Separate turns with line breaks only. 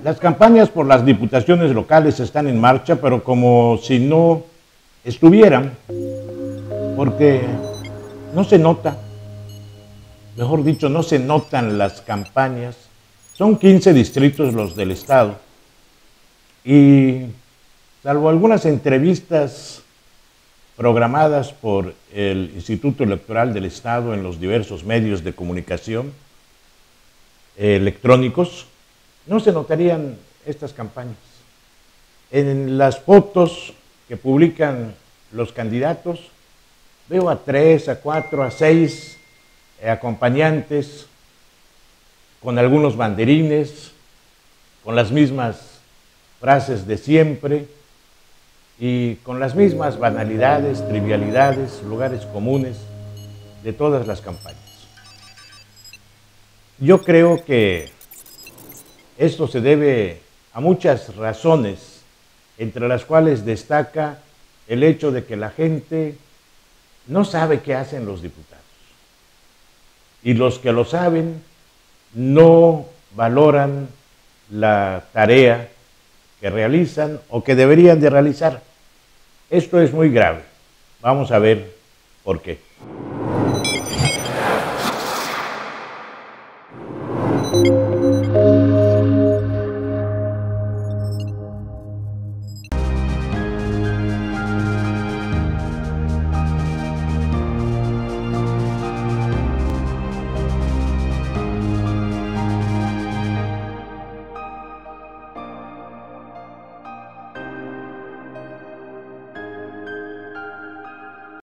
Las campañas por las diputaciones locales están en marcha, pero como si no estuvieran, porque no se nota, mejor dicho, no se notan las campañas. Son 15 distritos los del estado y salvo algunas entrevistas programadas por el Instituto Electoral del Estado en los diversos medios de comunicación electrónicos, no se notarían estas campañas. En las fotos que publican los candidatos, veo a 3, a 4, a 6 acompañantes con algunos banderines, con las mismas frases de siempre y con las mismas banalidades, trivialidades, lugares comunes de todas las campañas. Yo creo que esto se debe a muchas razones, entre las cuales destaca el hecho de que la gente no sabe qué hacen los diputados. Y los que lo saben no valoran la tarea que realizan o que deberían de realizar. Esto es muy grave. Vamos a ver por qué.